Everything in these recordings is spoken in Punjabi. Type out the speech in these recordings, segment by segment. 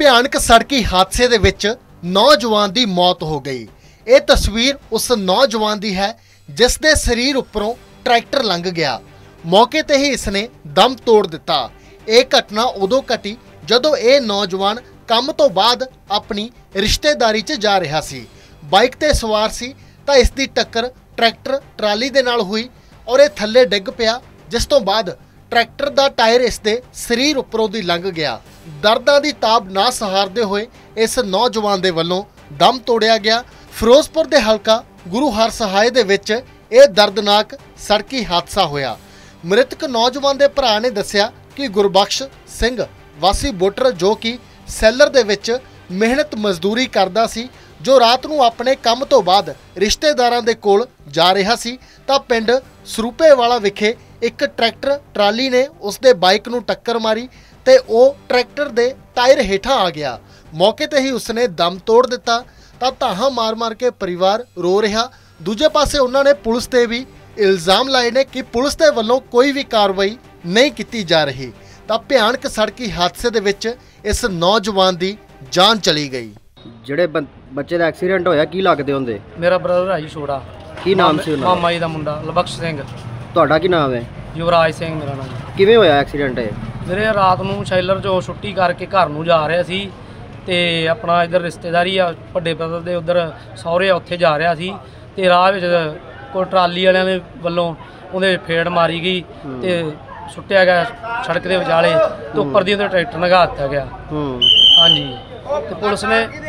ਭਿਆਨਕ ਸੜਕੀ ਹਾਦਸੇ ਦੇ ਵਿੱਚ ਨੌਜਵਾਨ ਦੀ ਮੌਤ ਹੋ ਗਈ। ਇਹ ਤਸਵੀਰ ਉਸ ਨੌਜਵਾਨ ਦੀ ਹੈ ਜਿਸ ਦੇ ਸਰੀਰ ਉੱਪਰੋਂ ਟਰੈਕਟਰ ਲੰਘ ਗਿਆ। ਮੌਕੇ ਤੇ ਹੀ ਇਸਨੇ ਦਮ ਤੋੜ ਦਿੱਤਾ। ਇਹ ਘਟਨਾ ਉਦੋਂ ਘਟੀ ਜਦੋਂ ਇਹ ਨੌਜਵਾਨ ਕੰਮ ਤੋਂ ਬਾਅਦ ਆਪਣੀ ਰਿਸ਼ਤੇਦਾਰੀ 'ਚ ਜਾ ਰਿਹਾ ਸੀ। ਬਾਈਕ ਤੇ ਸਵਾਰ ਸੀ ਤਾਂ ਇਸ ਦੀ ਟੱਕਰ ਟਰੈਕਟਰ ਟਰਾਲੀ ਦੇ ਨਾਲ ਹੋਈ ਔਰ ਇਹ ਥੱਲੇ ਡਿੱਗ ਪਿਆ, ਜਿਸ ਤੋਂ ਬਾਅਦ ਟਰੈਕਟਰ ਦਾ ਟਾਇਰ ਇਸ ਦੇ ਸਰੀਰ ਉੱਪਰੋਂ ਦੀ ਲੰਘ ਗਿਆ। ਦਰਦਾਂ ਦੀ ਤਾਬ ਨਾ ਸਹਾਰਦੇ ਹੋਏ ਇਸ ਨੌਜਵਾਨ ਦੇ ਵੱਲੋਂ ਦਮ ਤੋੜਿਆ ਗਿਆ। ਫਿਰੋਜ਼ਪੁਰ ਦੇ ਹਲਕਾ ਗੁਰੂ ਹਰਸਹਾਏ ਦੇ ਵਿੱਚ ਇਹ ਦਰਦਨਾਕ ਸੜਕੀ ਹਾਦਸਾ ਹੋਇਆ। ਮ੍ਰਿਤਕ ਨੌਜਵਾਨ ਦੇ ਭਰਾ ਨੇ ਦੱਸਿਆ ਕਿ ਗੁਰਬਖਸ਼ ਸਿੰਘ ਵਾਸੀ ਬੋਟਰ, ਜੋ ਕਿ ਸੈਲਰ ਦੇ ਵਿੱਚ ਮਿਹਨਤ ਮਜ਼ਦੂਰੀ ਕਰਦਾ ਸੀ, ਜੋ ਰਾਤ ਨੂੰ ਆਪਣੇ ਕੰਮ ਤੋਂ ਬਾਅਦ ਰਿਸ਼ਤੇਦਾਰਾਂ ਦੇ ਕੋਲ ਜਾ ਰਿਹਾ ਸੀ ਤਾਂ ਪਿੰਡ ਸਰੂਪੇਵਾਲਾ ਵਿਖੇ ਇੱਕ ਟਰੈਕਟਰ ਟਰਾਲੀ ਨੇ ਉਸ ਦੇ ਬਾਈਕ ਨੂੰ ਟੱਕਰ ਮਾਰੀ ਤੇ ਉਹ ਟਰੈਕਟਰ ਦੇ ਟਾਇਰ ਹੇਠਾਂ ਆ ਗਿਆ। ਮੌਕੇ ਤੇ ਹੀ ਉਸਨੇ ਦਮ ਤੋੜ ਦਿੱਤਾ ਤਾਂ ਧਾਹਾਂ ਮਾਰ-ਮਾਰ ਕੇ ਪਰਿਵਾਰ ਰੋ ਰਿਹਾ। ਦੂਜੇ ਪਾਸੇ ਉਹਨਾਂ ਨੇ ਪੁਲਿਸ ਤੇ ਵੀ ਇਲਜ਼ਾਮ ਲਾਏ ਨੇ ਕਿ ਪੁਲਿਸ ਦੇ ਵੱਲੋਂ ਕੋਈ ਵੀ ਕਾਰਵਾਈ ਨਹੀਂ ਕੀਤੀ ਜਾ ਰਹੀ। ਤਾਂ ਭਿਆਨਕ ਸੜਕੀ ਹਾਦਸੇ ਦੇ ਵਿੱਚ ਇਸ ਨੌਜਵਾਨ ਦੀ ਜਾਨ ਚਲੀ ਗਈ। ਜਿਹੜੇ ਬੱਚੇ ਦਾ ਐਕਸੀਡੈਂਟ ਹੋਇਆ ਕੀ ਲੱਗਦੇ ਹੁੰਦੇ? ਮੇਰਾ ਬ੍ਰਦਰ ਹੈ ਜੀ ਛੋਟਾ। ਕੀ ਨਾਮ ਸੀ ਉਹਨਾਂ ਦਾ? ਮਾਮਾ ਜੀ ਦਾ ਮੁੰਡਾ ਲਬਖਸ਼ ਸਿੰਘ। ਤੁਹਾਡਾ ਕੀ ਨਾਮ ਹੈ? ਯੁਵਰਾਜ ਸਿੰਘ ਮੇਰਾ ਨਾਮ। ਕਿਵੇਂ ਹੋਇਆ ਐਕਸੀਡੈਂਟ ਇਹ? ਮੇਰੇ ਰਾਤ ਨੂੰ ਸ਼ੈਲਰ 'ਚੋਂ ਛੁੱਟੀ ਕਰਕੇ ਘਰ ਨੂੰ ਜਾ ਰਿਹਾ ਸੀ ਤੇ ਆਪਣਾ ਇੱਧਰ ਰਿਸ਼ਤੇਦਾਰੀ ਆ ਵੱਡੇ ਬ੍ਰਦਰ ਦੇ, ਉੱਧਰ ਸਹੁਰੇ ਆ, ਉੱਥੇ ਜਾ ਰਿਹਾ ਸੀ ਤੇ ਰਾਹ ਵਿੱਚ ਕੋਈ ਟਰਾਲੀ ਵਾਲਿਆਂ ਦੇ ਵੱਲੋਂ ਉਹਦੇ ਫੇੜ ਮਾਰੀ ਗਈ ਤੇ ਸੁੱਟਿਆ ਗਿਆ ਸੜਕ ਦੇ ਵਿਚਾਲੇ ਤੇ ਉੱਪਰ ਦੀ ਉਹਦੇ ਟਰੈਕਟਰ ਲੰਘਾ ਦਿੱਤਾ ਗਿਆ। ਹਾਂਜੀ, ਤੇ ਪੁਲਿਸ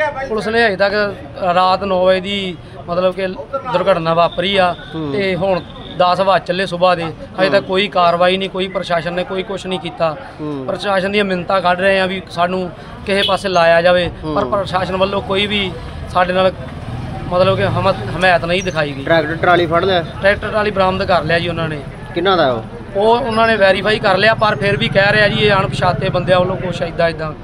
ਨੇ ਅਜੇ ਤੱਕ ਰਾਤ 9 ਵਜੇ ਦੀ ਮਤਲਬ ਕਿ ਦੁਰਘਟਨਾ ਵਾਪਰੀ ਆ ਤੇ ਹੁਣ 10 ਵਜੇ ਚੱਲੇ ਸਵੇਰ ਦੇ, ਅਜੇ ਤੱਕ ਕੋਈ ਕਾਰਵਾਈ ਨਹੀਂ, ਕੋਈ ਪ੍ਰਸ਼ਾਸਨ ਨੇ ਕੋਈ ਕੁਝ ਨਹੀਂ ਕੀਤਾ। ਪ੍ਰਸ਼ਾਸਨ ਦੀਆਂ ਮਿੰਨਤਾਂ ਕੱਢ ਰਹੇ ਆ ਵੀ ਸਾਨੂੰ ਕਿਸੇ ਪਾਸੇ ਲਾਇਆ ਜਾਵੇ, ਪਰ ਪ੍ਰਸ਼ਾਸਨ ਵੱਲੋਂ ਕੋਈ ਵੀ ਸਾਡੇ ਨਾਲ ਮਤਲਬ ਕਿ ਹਮਾਇਤ ਨਹੀਂ ਦਿਖਾਈ ਗਈ। ਟਰੈਕਟਰ ਟਰਾਲੀ ਫੜ ਲਿਆ? ਟਰੈਕਟਰ ਟਰਾਲੀ ਬਰਾਮਦ ਕਰ ਲਿਆ ਜੀ ਉਹਨਾਂ ਨੇ। ਕਿੰਨਾ ਦਾ ਉਹ ਉਹਨਾਂ ਨੇ ਵੈਰੀਫਾਈ ਕਰ ਲਿਆ, ਪਰ ਫਿਰ ਵੀ ਕਹਿ ਰਿਹਾ ਜੀ ਇਹ ਅਣਪਛਾਤੇ ਬੰਦਿਆਂ ਵੱਲੋਂ ਕੁਛ ਇੱਦਾਂ।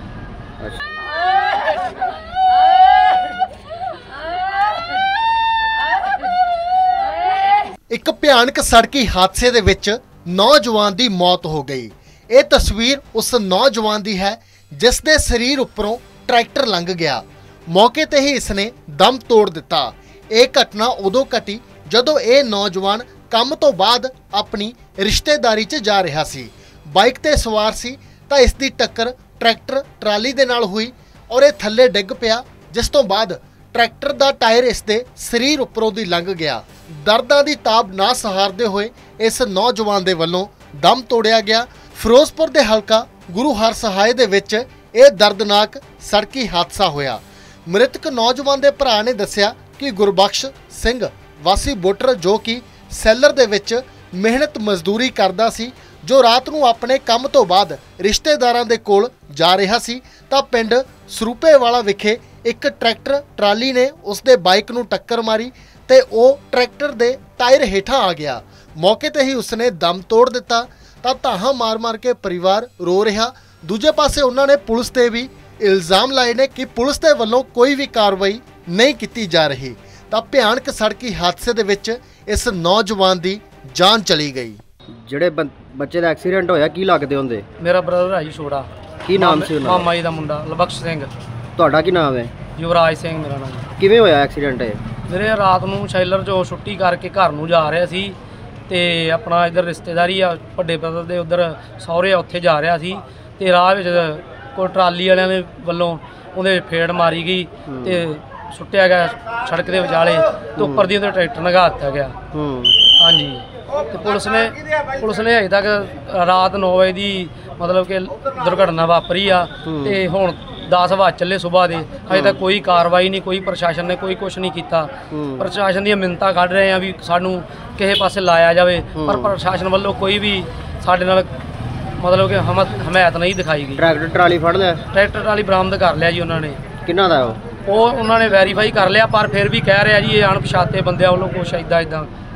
ਇੱਕ ਭਿਆਨਕ ਸੜਕੀ ਹਾਦਸੇ ਦੇ ਵਿੱਚ ਨੌਜਵਾਨ ਦੀ ਮੌਤ ਹੋ ਗਈ। ਇਹ ਤਸਵੀਰ ਉਸ ਨੌਜਵਾਨ ਦੀ ਹੈ ਜਿਸ ਦੇ ਸਰੀਰ ਉੱਪਰੋਂ ਟਰੈਕਟਰ ਲੰਘ ਗਿਆ। ਮੌਕੇ ਤੇ ਹੀ ਇਸਨੇ ਦਮ ਤੋੜ ਦਿੱਤਾ। ਇਹ ਘਟਨਾ ਉਦੋਂ ਘਟੀ ਜਦੋਂ ਇਹ ਨੌਜਵਾਨ ਕੰਮ ਤੋਂ ਬਾਅਦ ਆਪਣੀ ਰਿਸ਼ਤੇਦਾਰੀ 'ਚ ਜਾ ਰਿਹਾ ਸੀ। ਬਾਈਕ ਤੇ ਸਵਾਰ ਸੀ ਤਾਂ ਇਸ ਦੀ ਟੱਕਰ ਟਰੈਕਟਰ ਟਰਾਲੀ ਦੇ ਨਾਲ ਹੋਈ ਔਰ ਇਹ ਥੱਲੇ ਡਿੱਗ ਪਿਆ, ਜਿਸ ਤੋਂ ਬਾਅਦ ਟਰੈਕਟਰ ਦਾ ਟਾਇਰ ਇਸ ਦੇ ਸਰੀਰ ਉੱਪਰੋਂ ਦੀ ਲੰਘ ਗਿਆ। ਦਰਦਾਂ ਦੀ ਤਾਬ ਨਾ ਸਹਾਰਦੇ ਹੋਏ ਇਸ ਨੌਜਵਾਨ ਦੇ ਵੱਲੋਂ ਦਮ ਤੋੜਿਆ ਗਿਆ। ਫਿਰੋਜ਼ਪੁਰ ਦੇ ਹਲਕਾ ਗੁਰੂ ਹਰਸਹਾਏ ਦੇ ਵਿੱਚ ਇਹ ਦਰਦਨਾਕ ਸੜਕੀ ਹਾਦਸਾ ਹੋਇਆ। ਮ੍ਰਿਤਕ ਨੌਜਵਾਨ ਦੇ ਭਰਾ ਨੇ ਦੱਸਿਆ ਕਿ ਗੁਰਬਖਸ਼ ਸਿੰਘ ਵਾਸੀ ਬੋਟਰ, ਜੋ ਕਿ ਸੈਲਰ ਦੇ ਵਿੱਚ ਮਿਹਨਤ ਮਜ਼ਦੂਰੀ ਕਰਦਾ ਸੀ, ਜੋ ਰਾਤ ਨੂੰ ਆਪਣੇ ਕੰਮ ਤੋਂ ਬਾਅਦ ਰਿਸ਼ਤੇਦਾਰਾਂ ਦੇ ਕੋਲ ਜਾ ਰਿਹਾ ਸੀ ਤਾਂ ਪਿੰਡ ਸਰੂਪੇਵਾਲਾ ਵਿਖੇ ਇੱਕ ਟਰੈਕਟਰ ਟਰਾਲੀ ਨੇ ਉਸ ਦੇ ਬਾਈਕ ਨੂੰ ਟੱਕਰ ਮਾਰੀ ਤੇ ਉਹ ਟਰੈਕਟਰ ਦੇ ਟਾਇਰ ਹੇਠਾਂ ਆ ਗਿਆ। ਮੌਕੇ ਤੇ ਹੀ ਉਸਨੇ ਦਮ ਤੋੜ ਦਿੱਤਾ ਤਾਂ ਧਾਹਾਂ ਮਾਰ-ਮਾਰ ਕੇ ਪਰਿਵਾਰ ਰੋ ਰਿਹਾ। ਦੂਜੇ ਪਾਸੇ ਉਹਨਾਂ ਨੇ ਪੁਲਿਸ ਤੇ ਵੀ ਇਲਜ਼ਾਮ ਲਾਏ ਨੇ ਕਿ ਪੁਲਿਸ ਦੇ ਵੱਲੋਂ ਕੋਈ ਵੀ ਕਾਰਵਾਈ ਨਹੀਂ ਕੀਤੀ ਜਾ ਰਹੀ। ਤਾਂ ਭਿਆਨਕ ਸੜਕੀ ਹਾਦਸੇ ਦੇ ਵਿੱਚ ਇਸ ਨੌਜਵਾਨ ਦੀ ਜਾਨ ਚਲੀ ਗਈ। ਜਿਹੜੇ ਬੱਚੇ ਦਾ ਐਕਸੀਡੈਂਟ ਹੋਇਆ ਕੀ ਲੱਗਦੇ ਹੁੰਦੇ? ਮੇਰਾ ਬ੍ਰਦਰ ਹੈ ਜੀ ਛੋਟਾ। ਕੀ ਨਾਮ ਸੀ ਉਹਨਾਂ ਦਾ? ਮਾਮਾ ਜੀ ਦਾ ਮੁੰਡਾ ਲਬਖਸ਼ ਸਿੰਘ। ਤੁਹਾਡਾ ਕੀ ਨਾਮ ਹੈ? ਯੁਵਰਾਜ ਸਿੰਘ ਮੇਰਾ ਨਾਮ। ਕਿਵੇਂ ਹੋਇਆ ਐਕਸੀਡੈਂਟ ਇਹ? ਮੇਰੇ ਰਾਤ ਨੂੰ ਸ਼ੈਲਰ 'ਚੋਂ ਛੁੱਟੀ ਕਰਕੇ ਘਰ ਨੂੰ ਜਾ ਰਿਹਾ ਸੀ ਤੇ ਆਪਣਾ ਇੱਧਰ ਰਿਸ਼ਤੇਦਾਰੀ ਆ ਵੱਡੇ ਬ੍ਰਦਰ ਦੇ, ਉੱਧਰ ਸਹੁਰੇ ਆ, ਉੱਥੇ ਜਾ ਰਿਹਾ ਸੀ ਤੇ ਰਾਹ ਵਿੱਚ ਕੋਈ ਟਰਾਲੀ ਵਾਲਿਆਂ ਦੇ ਵੱਲੋਂ ਉਹਦੇ ਫੇੜ ਮਾਰੀ ਗਈ ਤੇ ਸੁੱਟਿਆ ਗਿਆ ਸੜਕ ਦੇ ਵਿਚਾਲੇ ਤੇ ਉੱਪਰ ਦੀ ਉਹਦੇ ਟਰੈਕਟਰ ਲੰਘਾ ਦਿੱਤਾ ਗਿਆ। ਹਾਂਜੀ, ਤੇ ਪੁਲਿਸ ਨੇ ਅਜੇ ਤੱਕ ਰਾਤ 9 ਵਜੇ ਦੀ ਮਤਲਬ ਕਿ ਦੁਰਘਟਨਾ ਵਾਪਰੀ ਆ ਤੇ ਹੁਣ 10 ਵਜੇ ਚੱਲੇ ਸਵੇਰ ਦੇ, ਅਜੇ ਤੱਕ ਕੋਈ ਕਾਰਵਾਈ ਨਹੀਂ, ਕੋਈ ਪ੍ਰਸ਼ਾਸਨ ਨੇ ਕੋਈ ਕੁਝ ਨਹੀਂ ਕੀਤਾ। ਪ੍ਰਸ਼ਾਸਨ ਦੀਆਂ ਮਿੰਨਤਾਂ ਕੱਢ ਰਹੇ ਆ ਵੀ ਸਾਨੂੰ ਕਿਸੇ ਪਾਸੇ ਲਾਇਆ ਜਾਵੇ, ਪਰ ਪ੍ਰਸ਼ਾਸਨ ਵੱਲੋਂ ਕੋਈ ਵੀ ਸਾਡੇ ਨਾਲ ਮਤਲਬ ਕਿ ਹਮਾਇਤ ਨਹੀਂ ਦਿਖਾਈ ਗਈ। ਟਰੈਕਟਰ ਟਰਾਲੀ ਫੜ ਲਿਆ? ਟਰੈਕਟਰ ਟਰਾਲੀ ਬਰਾਮਦ ਕਰ ਲਿਆ ਜੀ ਉਹਨਾਂ ਨੇ। ਕਿੰਨਾ ਦਾ ਉਹ ਉਹਨਾਂ ਨੇ ਵੈਰੀਫਾਈ ਕਰ ਲਿਆ, ਪਰ ਫਿਰ ਵੀ ਕਹਿ ਰਿਹਾ ਜੀ ਇਹ ਅਣਪਛਾਤੇ ਬੰਦਿਆਂ ਵੱਲੋਂ ਕੁਛ ਇੱਦਾਂ।